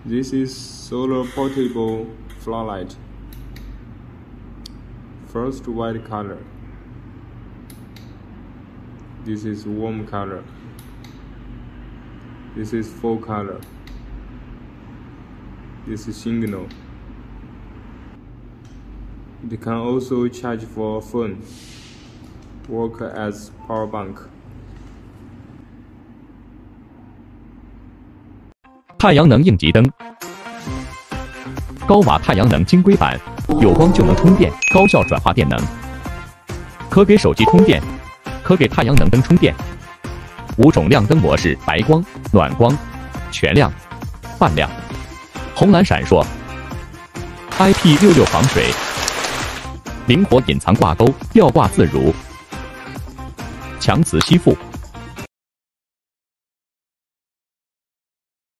This is solar portable floodlight. First white color. This is warm color. This is full color. This is signal. It can also charge for a phone. Work as power bank. 太阳能应急灯，高瓦太阳能晶硅板，有光就能通电，高效转化电能，可给手机充电，可给太阳能灯充电。5种亮灯模式：白光、暖光、全亮、泛亮、红蓝闪烁。IP66 防水，灵活隐藏挂钩，吊挂自如，强磁吸附。